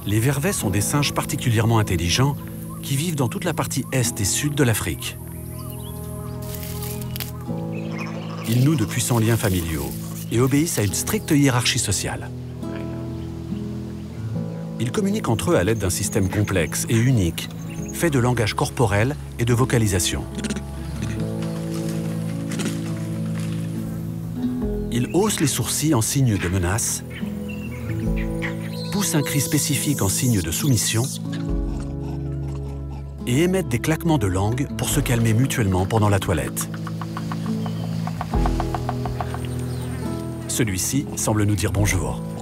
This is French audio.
Les vervets sont des singes particulièrement intelligents qui vivent dans toute la partie est et sud de l'Afrique. Ils nouent de puissants liens familiaux et obéissent à une stricte hiérarchie sociale. Ils communiquent entre eux à l'aide d'un système complexe et unique, fait de langage corporel et de vocalisation. Ils haussent les sourcils en signe de menace, poussent un cri spécifique en signe de soumission et émettent des claquements de langue pour se calmer mutuellement pendant la toilette. Celui-ci semble nous dire bonjour.